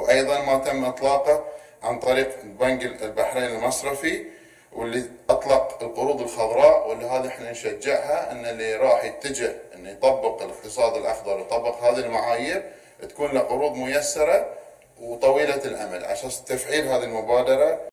وايضا ما تم اطلاقه عن طريق بنك البحرين المصرفي، واللي اطلق القروض الخضراء، واللي هذه احنا نشجعها ان اللي راح يتجه انه يطبق الاقتصاد الاخضر ويطبق هذه المعايير تكون له قروض ميسره وطويله الامد على اساس تفعيل هذه المبادره.